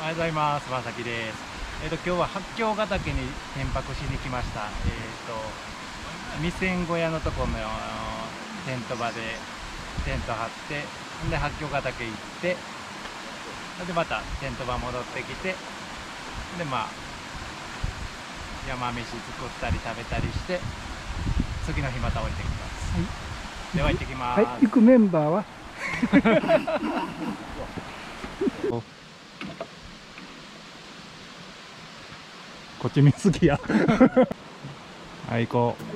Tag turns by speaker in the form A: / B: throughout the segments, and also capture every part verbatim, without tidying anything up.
A: おはようございます。川崎です。えっ、と今日は八甲ヶ岳に天泊しに来ました。えっ、と未線小屋のところのテント場でテント張って、で八甲ヶ岳行って、でまたテント場戻ってきて、でまあ山飯作ったり食べたりして、次の日また降りてきます。はい、では行ってきます。
B: はい、行くメンバーは
A: こっち見すぎやはい、行こう。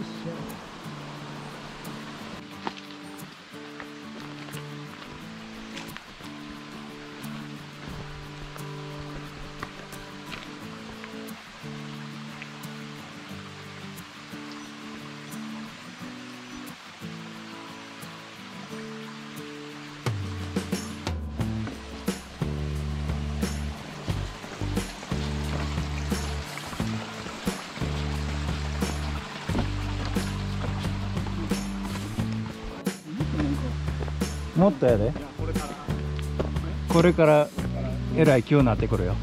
A: もっとやで、これからえらい急になってくるよ。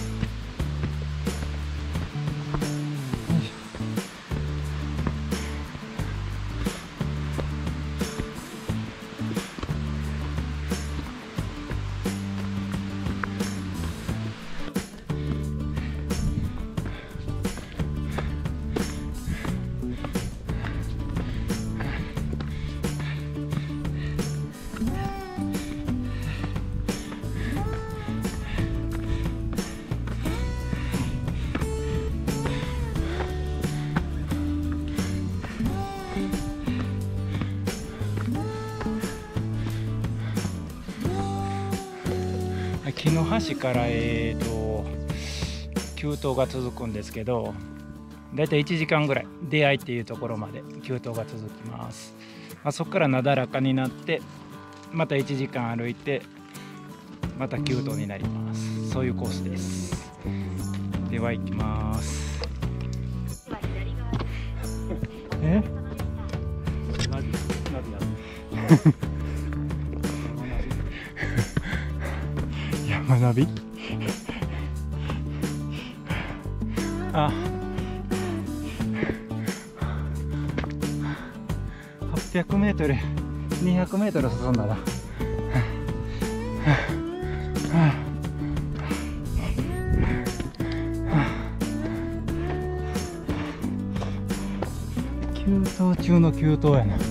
A: 木の橋からえーと急登が続くんですけど、だいたいいちじかんぐらい、出会いっていうところまで急登が続きます。あそこからなだらかになってまたいちじかん歩いてまた急登になります。そういうコースです。では行きます。え学びあ、はっぴゃくメートルにひゃくメートル進んだな。急登中の急登やな。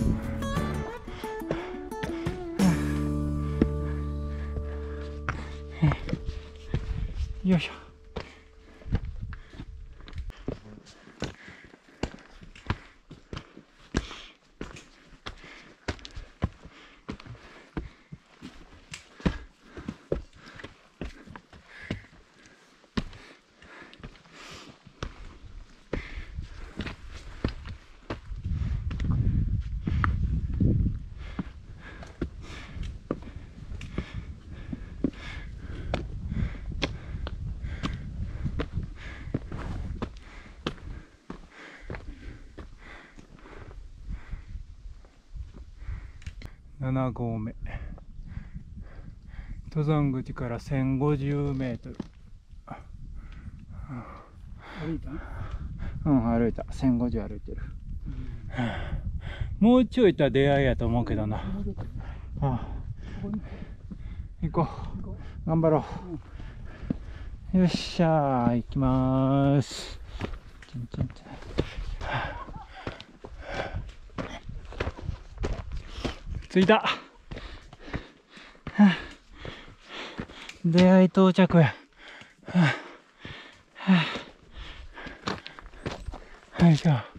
A: よいしょ。なな合目、登山口からせんごじゅうメートル。
B: 歩いた？
A: うん、歩いた。せんごじゅう歩いてる。うん、もうちょいいったら出会いやと思うけどな。ああ、行こう。頑張ろう。よっしゃー、行きまーす。ちんちんちん。着いた。出会い到着や。はい、じゃあ。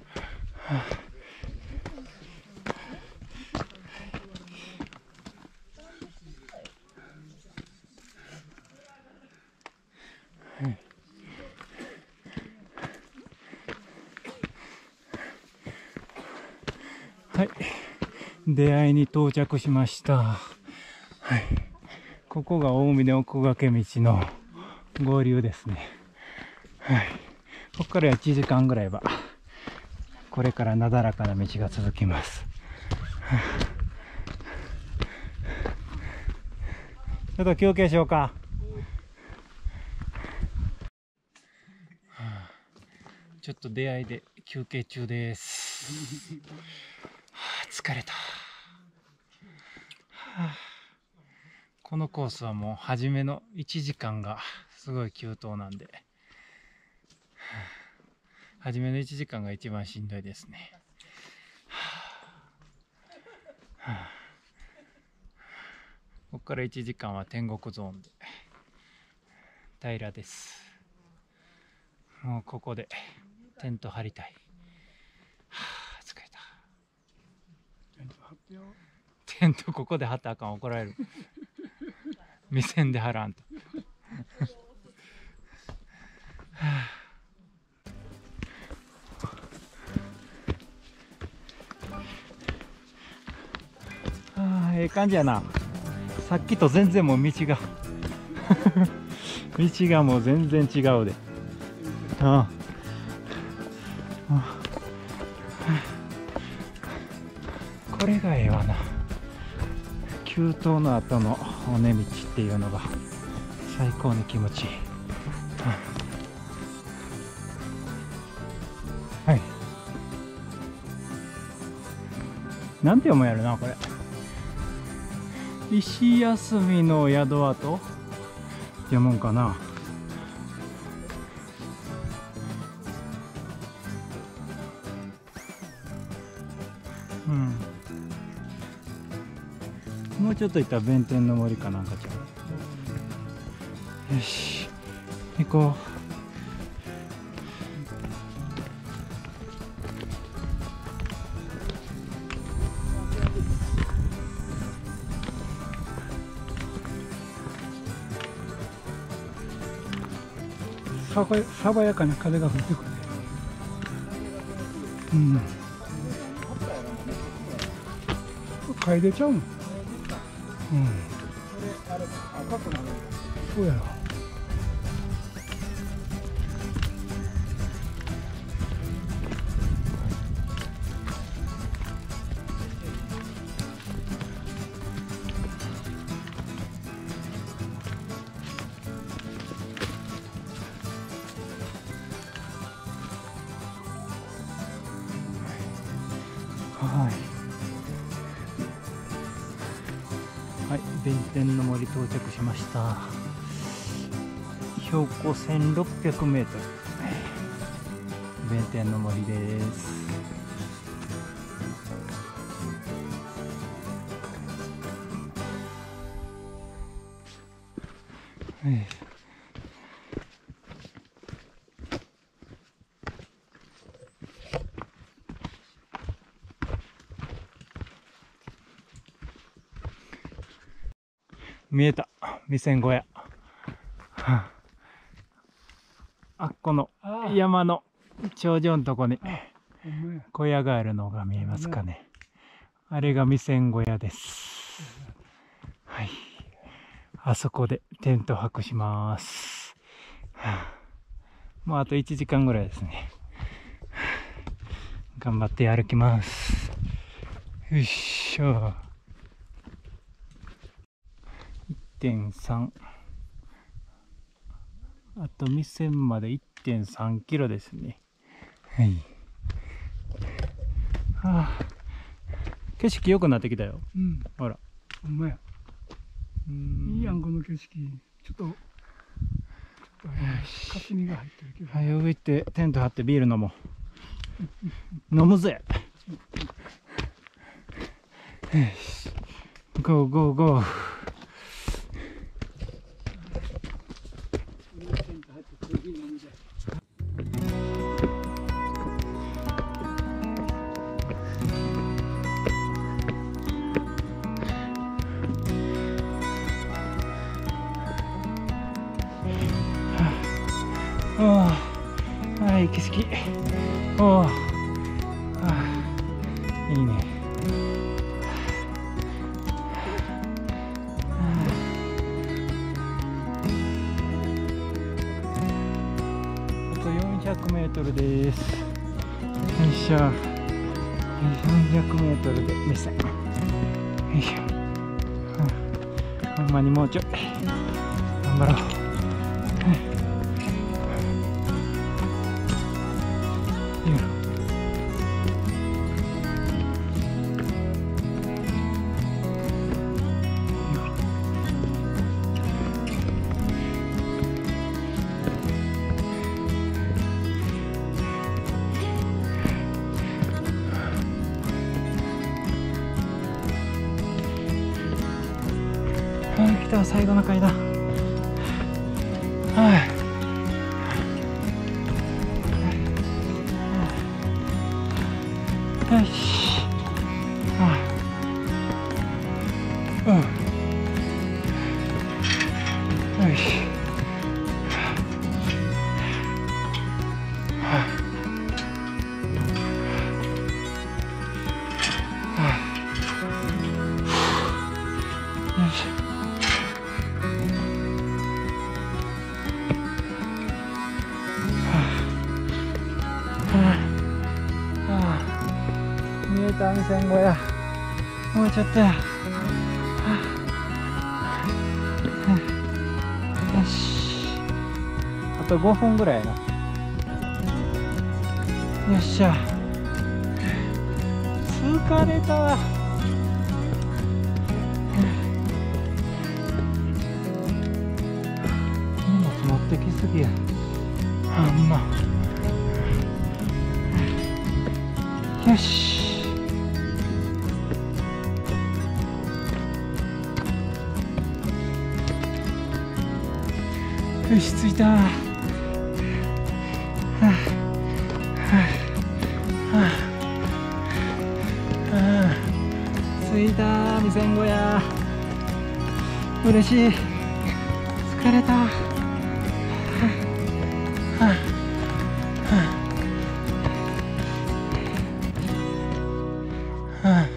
A: はい、出会いに到着しました。はい、ここが大峰奥掛道の合流ですね。はい、ここからいちじかんぐらいはこれからなだらかな道が続きます。ちょっと休憩しようか。 ちょっと出会いで休憩中です。はあ、疲れた。はあ、このコースはもう初めのいちじかんがすごい急登なんで、はあ、初めのいちじかんが一番しんどいですね。はあはあ、ここからいちじかんは天国ゾーンで平らです。もうここでテント張りたい。はあ、疲れた。テント張ってよ。テントここで張ったらあかん、怒られる。目線で張らんと。はあ、はあ、ええ感じやな。さっきと全然もう道が道がもう全然違うで。ああ、これがええわな。急登の後の尾根道っていうのが最高に気持ちいい。はい、なんて読むやろなこれ。石休みの宿跡読むんかな。うん、もうちょっと行ったら弁天の森かなんかちゃう。よし、行こう。
B: さば爽やかな風が吹いてくる。うん。嗅いでちゃうの。うん。そうやろ。はい。はい、弁天の森到着しました。標高せんろっぴゃくメートル。弁天の森です。はい。見えた、味仙小屋。はあ、あっこの山の頂上のとこに小屋があるのが見えますかね。あれが味仙小屋です。はい、あそこでテント泊します。はあ、もうあといちじかんぐらいですね。はあ、頑張って歩きます。よいしょ。いってんさん、あと味仙まで いってんさんキロですね。はい。はあ、景色良くなってきたよ。 うん、
A: ほら。
B: ほんまや。うん、いいやんこの景色。ちょっと、ちょっとかすみが入ってるけど。
A: はい、上行ってテント張ってビール飲もう。飲むぜ。ゴーゴーゴー。おー、はい、景色。おー、あー、いいね。あとよんひゃくメートルです。よいしょ。よんひゃくメートルで味仙。よいしょ。ほんまにもうちょい。頑張ろう。
B: あー、来た、最後の階段。はい。よし。ああ、うん。よし。はあ。はあ。よし。見えた、にせんごや。もうちょっとや。よし。あとごふんぐらいやな。よっしゃ。疲れた。荷物持ってきすぎや。あんま。よし。よし、着いた。はあはあはあはあ、着いた。にせんごや。嬉しい。疲れた。はあはあはあはあ。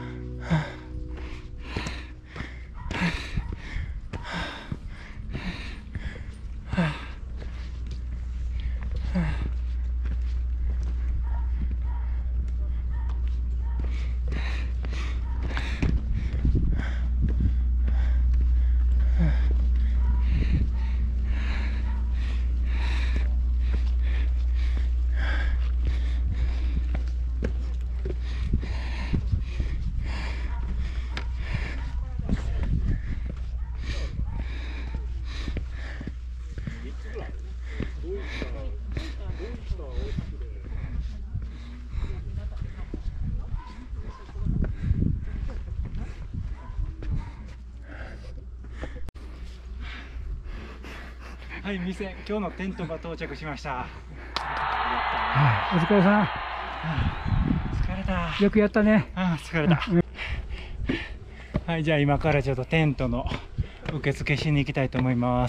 B: はい、店、今日のテントが到着しました。はい、お疲れさん。疲れた。よくやったね。ああ、疲れた。はい、じゃあ今からちょっとテントの受付しに行きたいと思います。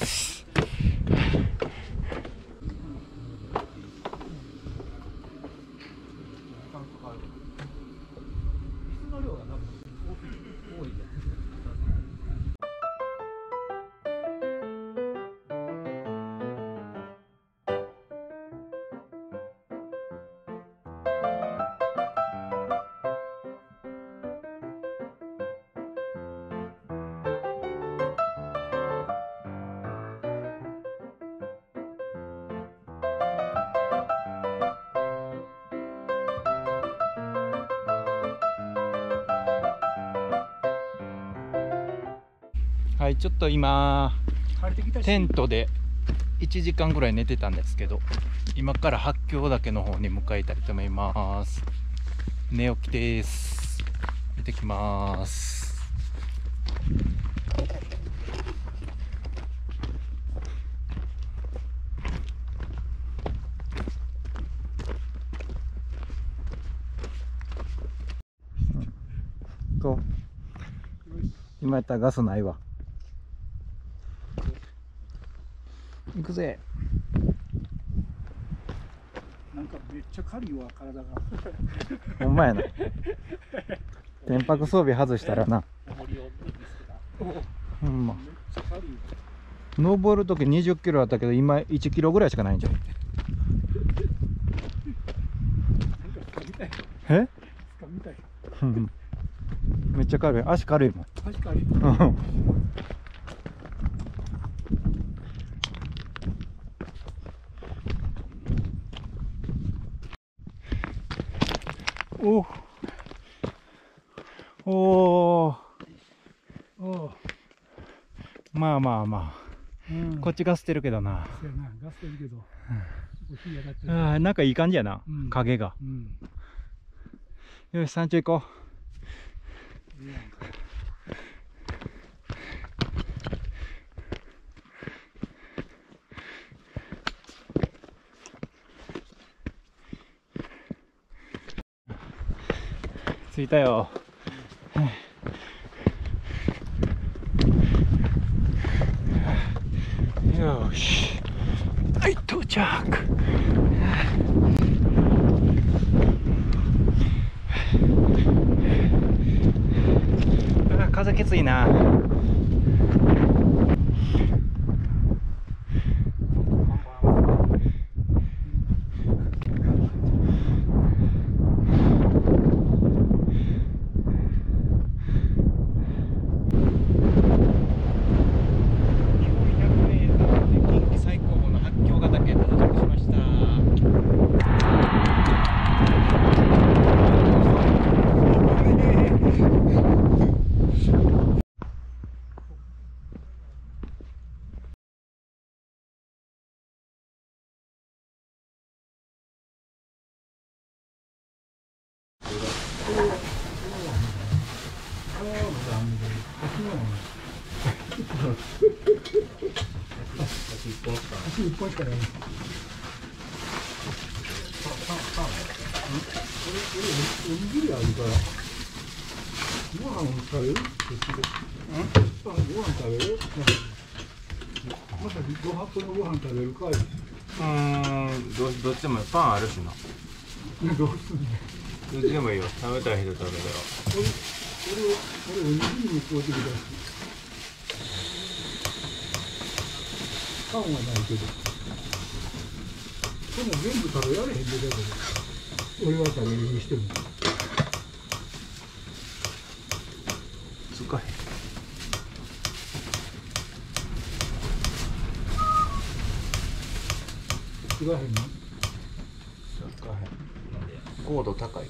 B: はい、ちょっと今テントでいちじかんぐらい寝てたんですけど、今から八甲岳の方に向かいたいと思います。寝起きです。行ってきます。こう今やったらガスないわ。行くぜ。
C: なんかめっちゃ軽いわ、体が。
B: ほんまやな。天白装備外したらな。ほんま。登るときにじゅっキロあったけど、今いちキロぐらいしかないんじゃん。え？めっちゃ軽い。足軽いもん。
C: 足軽い。
B: おおお、まあまあまあ、うん、こっちガスってるけどな。
C: そうやな、ガスってるけど、
B: うん、ああ、なんかいい感じやな、うん、影が、うん、よし、山頂行こう。 着いたよ。よし、はい、到着。あ、風きついな。
C: 足一本しかない。これおにぎりあるから。ご飯食べる？ご飯食べる？またご飯このご飯食べるかい？
B: うーん、どどっちでもパンあるしな。
C: どうすんの？
B: どっちでもいいよ。食べたい人食べたら。
C: 俺俺俺おにぎりに買うてきたし。パンはないけど。こんなん全部食べられへんでだけど。俺は食べるにしても。
B: つかへん。
C: つかへんの？
B: つかへん。高度高いか。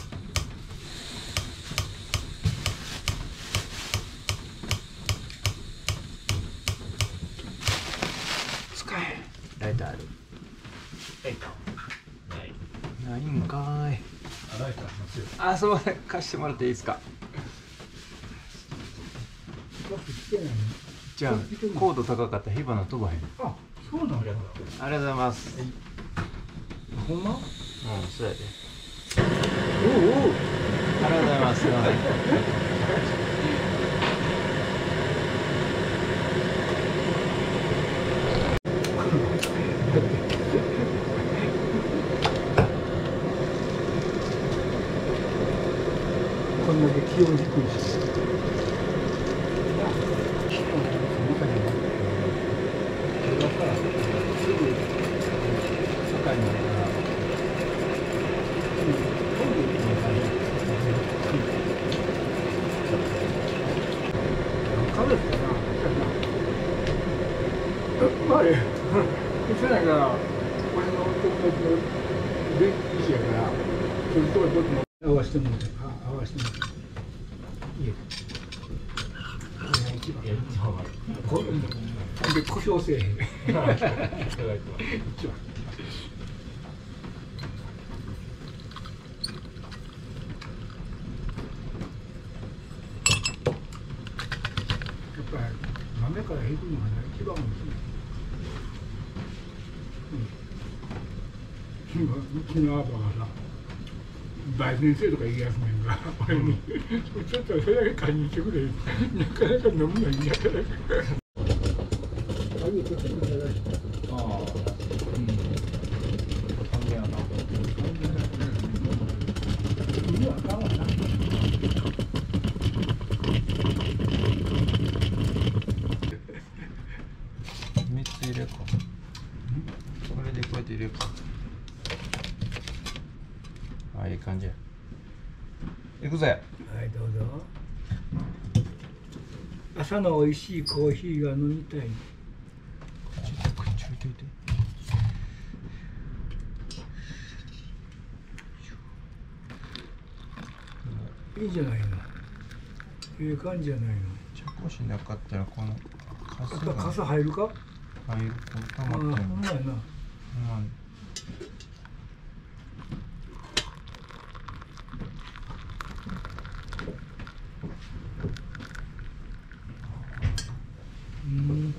B: つかへん。ライターある。ライター。ない。ないんかーい。
C: ライターありますよ。
B: あ、すみません。貸してもらっていいですか。
C: ガスつけないの？
B: じゃあ、高度高かったら火花飛ばへん。
C: あ、そうなんや。
B: ありがとうございます。
C: ほんま？
B: うん、そうやで。
C: おうおう。
B: ありがとうございます。すみません。
C: こんだけ気温低いし。だからすぐ境になるから。カメラかな。まあね、せないから、俺の友達の電気師やから、そういうところ僕も合わせてもらって、あ、合わせてもらって。いいよ。これが一番。これで故障せえへん。一番。やっぱり豆から引くのが一番大きい。うん。うちのアバがさ、大先生とか言いやすねんが、俺に、ちょっとそれだけ堪忍してくれ。なかなか飲むのにやから。あげてくれない。
B: ああ、うん。関係やな。
C: 海はあかんわな。
B: みっつ入れるか。これでこうやって入れるか。あ、いい感じや。行くぜ。
C: はい、どうぞ。朝の美味しいコーヒーが飲みたい。
B: こっち置いといて。
C: いいじゃないの。ええ感じじゃないの。
B: 茶こしなかったらこの
C: や
B: 傘
C: っぱ
B: が
C: 傘入るか？
B: 入ると溜
C: ああ、
B: まってんの。
C: ほんまやな。
B: うん。
C: うん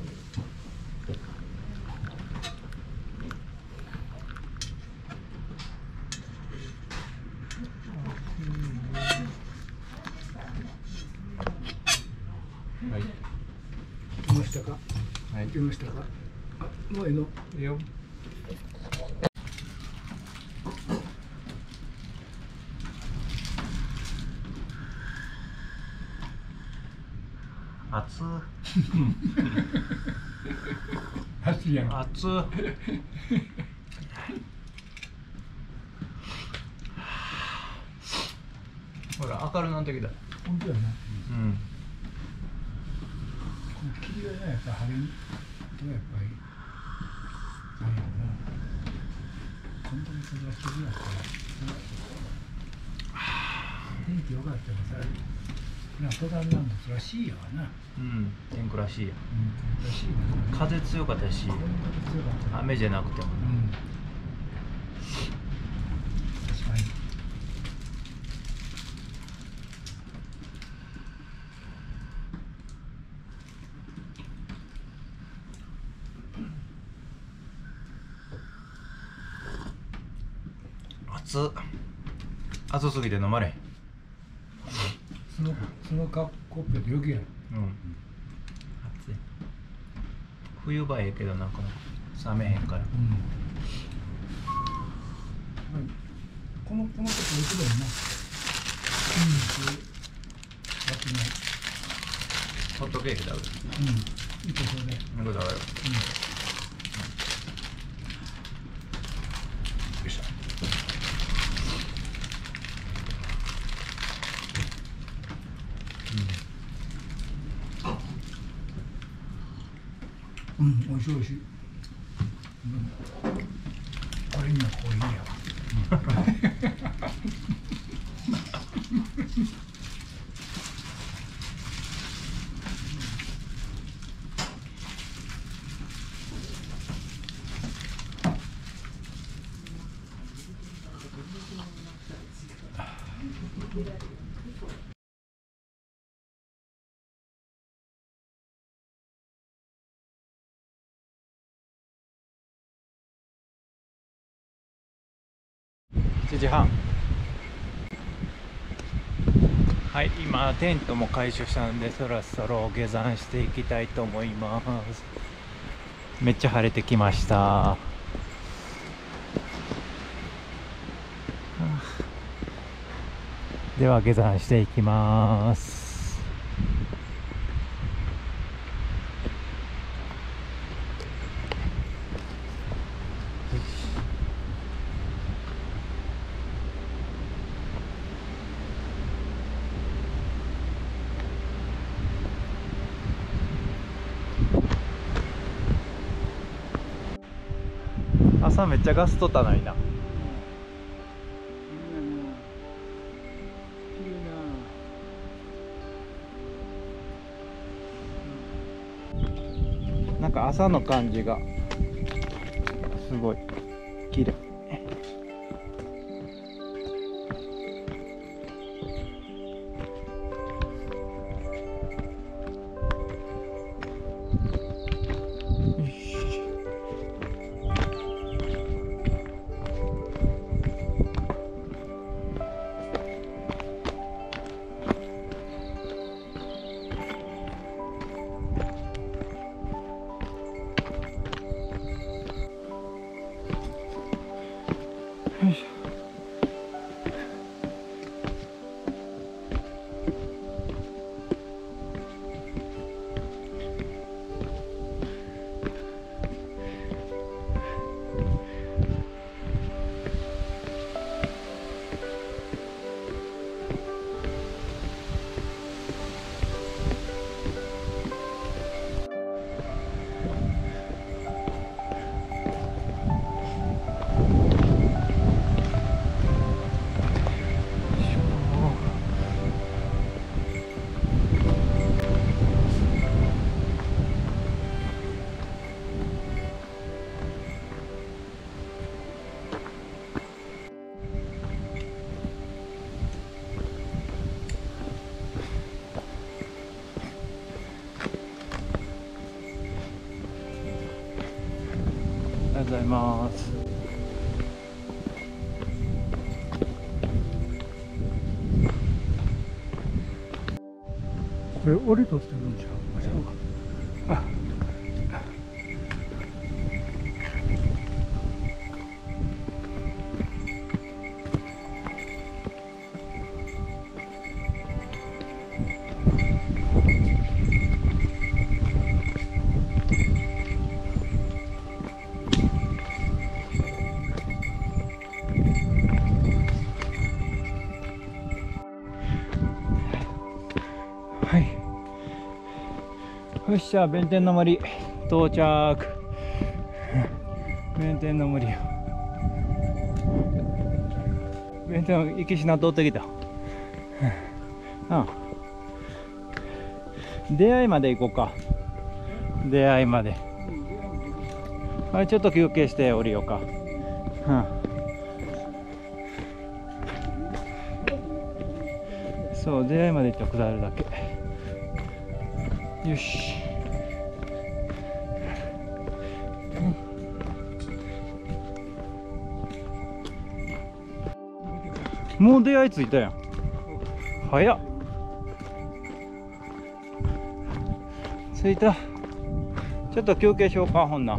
C: したか。
A: はい。
C: できましたか。あ、もういいの。
A: いいよ。熱っ。
C: 熱いやん。
A: 熱っ。ほら明るなってきた。
C: 本当やな。
A: うん。
C: この霧がね、やっぱ晴れに。やっぱり。あれやな。こんなにそれは霧やから。天気良かったらさ。な、登山なんですらしいやわな。
A: うん。天狗らしいや。
C: うん、らしいな。
A: 風強かったし、
C: 風強かった。
A: 雨じゃなくても。
C: うん。確かに。
A: 熱っ。熱すぎて飲まれへん。
C: その、そのカップで余計や。
A: うん。熱い。冬場ええけどなんか冷めへんから。
C: うん。この、この時置いてるよな。うん。やってね。
A: ホットケーキ食べる。
C: うん。いいところで。
A: これ食べる。
C: うん。
A: よいしょ。
C: うん、美味しい美味しい。うん、これにはコーヒーやわ。
B: しちじはん。はい、今テントも回収したんでそろそろ下山していきたいと思います。めっちゃ晴れてきました。はあ、では下山していきます。朝めっちゃガスとったのにな。なんか朝の感じがすごい綺麗。よいしょ。ありがとうございます。
C: これ、折り取ってるんじゃん。あ、
B: よっしゃ、弁天の森到着。弁天の森よ。弁天の行品通ってきた。ああ、出会いまで行こうか。出会いまで。あれちょっと休憩して降りようか。うん、そう、出会いまで行って下るだけ。よし。もう出会いついたやん。早っ。着いた。ちょっと休憩しようか、ほんな。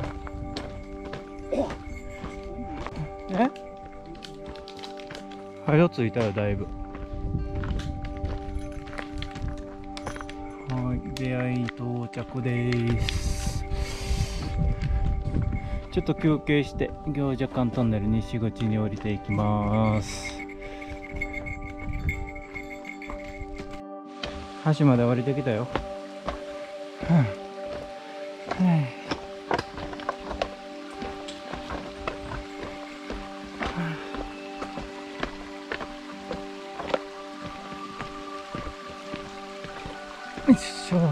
B: え？早着いたよ、だいぶ。はい、出会い到着です。ちょっと休憩して行者間トンネル西口に降りていきます。橋まで降りてきたよ。はあ、はあ、よいしょ。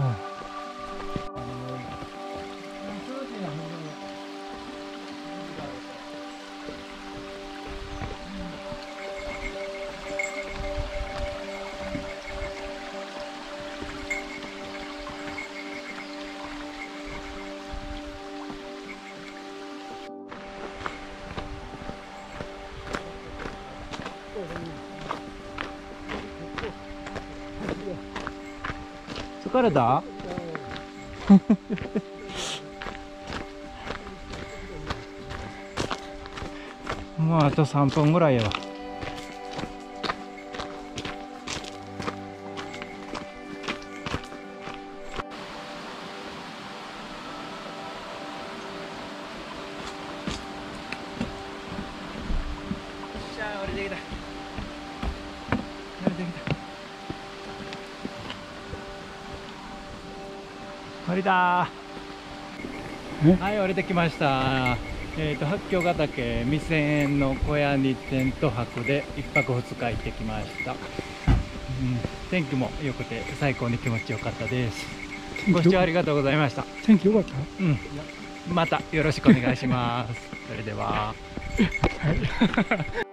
B: 疲れた？もうあとさんぷんぐらいやわ。降りてきた。降りてきた。降りたー。はい、降りてきました。えっと八京ヶ岳未線の小屋にテント泊でいっぱくふつか行ってきました。うん、天気も良くて最高に気持ちよかったです。ご視聴ありがとうございました。
C: 天気良かった？
B: うん、またよろしくお願いします。それでは。はい